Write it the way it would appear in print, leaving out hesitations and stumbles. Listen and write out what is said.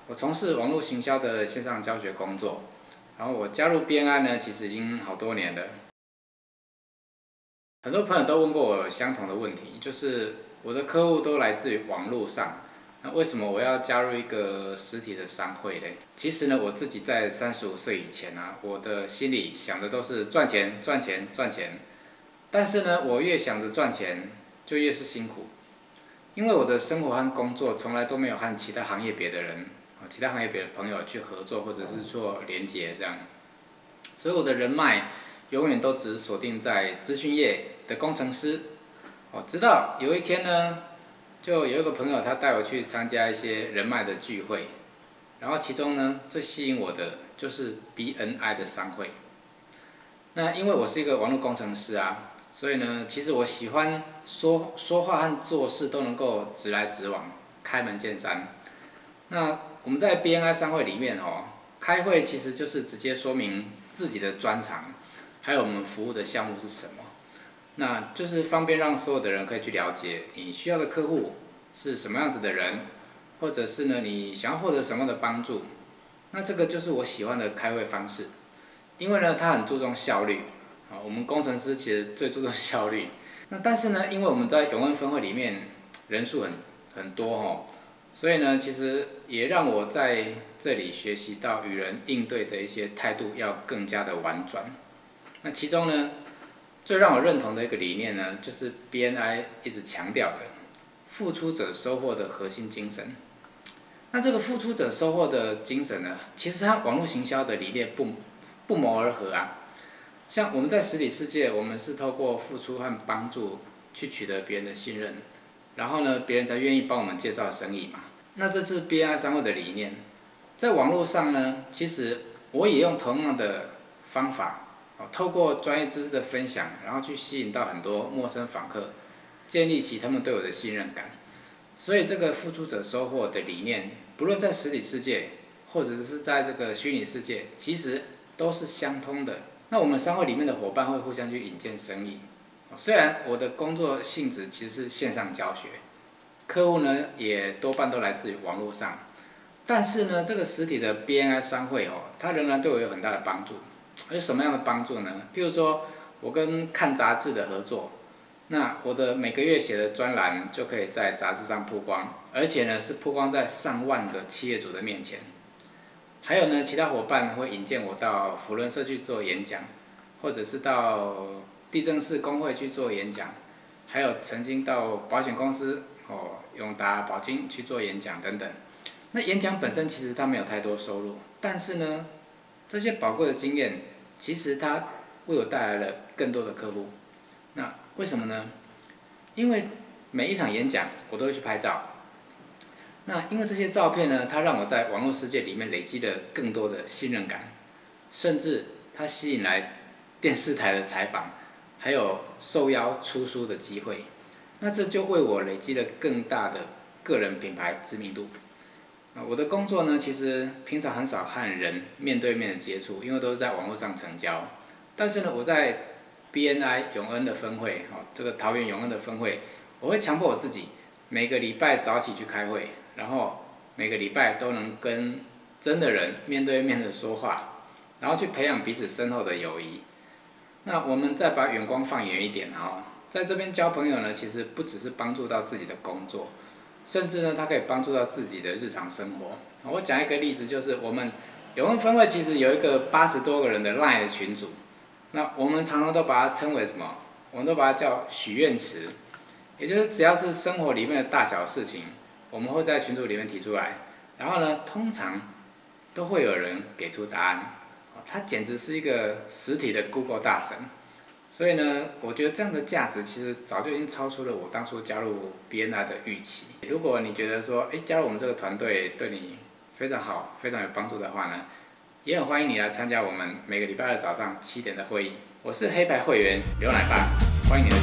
我从事网络行销的线上教学工作，然后我加入 BNI 呢，其实已经好多年了。很多朋友都问过我相同的问题，就是我的客户都来自于网络上，那为什么我要加入一个实体的商会嘞？其实呢，我自己在35岁以前啊，我的心里想的都是赚钱、赚钱、赚钱。但是呢，我越想着赚钱，就越是辛苦，因为我的生活和工作从来都没有和其他行业别的人、其他行业别的朋友去合作或者是做连结这样，所以我的人脉永远都只锁定在资讯业的工程师。直到有一天呢，就有一个朋友他带我去参加一些人脉的聚会，然后其中呢最吸引我的就是 BNI 的商会。那因为我是一个网络工程师啊，所以呢，其实我喜欢说话和做事都能够直来直往，开门见山。那我们在 BNI 商会里面开会其实就是直接说明自己的专长，还有我们服务的项目是什么。那就是方便让所有的人可以去了解你需要的客户是什么样子的人，或者是呢你想要获得什么样的帮助。那这个就是我喜欢的开会方式，因为呢它很注重效率。我们工程师其实最注重效率。那但是呢，因为我们在永恩分会里面人数很多所以呢，其实也让我在这里学习到与人应对的一些态度要更加的婉转。那其中呢，最让我认同的一个理念呢，就是 BNI 一直强调的付出者收获的核心精神。那这个付出者收获的精神呢，其实它网络行销的理念不谋而合啊。像我们在实体世界，我们是透过付出和帮助去取得别人的信任，然后呢，别人才愿意帮我们介绍生意嘛。那这是 BNI 商会的理念。在网络上呢，其实我也用同样的方法，透过专业知识的分享，然后去吸引到很多陌生访客，建立起他们对我的信任感。所以这个付出者收获的理念，不论在实体世界，或者是在这个虚拟世界，其实都是相通的。那我们商会里面的伙伴会互相去引荐生意。虽然我的工作性质其实是线上教学，客户呢也多半都来自于网络上，但是呢，这个实体的 BNI 商会它仍然对我有很大的帮助。有什么样的帮助呢？譬如说我跟看杂志的合作，那我的每个月写的专栏就可以在杂志上曝光，而且呢是曝光在上万个企业主的面前。还有呢，其他伙伴会引荐我到扶轮社去做演讲，或者是到地政士工会去做演讲，还有曾经到保险公司永达保金去做演讲等等。那演讲本身其实它没有太多收入，但是呢，这些宝贵的经验其实它为我带来了更多的客户。那为什么呢？因为每一场演讲我都会去拍照。那因为这些照片呢，它让我在网络世界里面累积了更多的信任感，甚至它吸引来电视台的采访，还有受邀出书的机会。那这就为我累积了更大的个人品牌知名度。我的工作呢，其实平常很少和人面对面的接触，因为都是在网络上成交。但是呢，我在 BNI 永恩的分会，这个桃园永恩的分会，我会强迫我自己每个礼拜早起去开会，然后每个礼拜都能跟真的人面对面的说话，然后去培养彼此深厚的友谊。那我们再把眼光放远一点在这边交朋友呢，其实不只是帮助到自己的工作，甚至呢，它可以帮助到自己的日常生活。我讲一个例子，就是我们永恩分会其实有一个80多个人的 LINE 的群组，那我们常常都把它称为什么？我们都把它叫许愿池，也就是只要是生活里面的大小事情，我们会在群组里面提出来，然后呢，通常都会有人给出答案。它简直是一个实体的 Google 大神。所以呢，我觉得这样的价值其实早就已经超出了我当初加入 BNI 的预期。如果你觉得说，加入我们这个团队对你非常好、非常有帮助的话呢，也很欢迎你来参加我们每个礼拜二早上7点的会议。我是黑牌会员刘奶爸，欢迎你的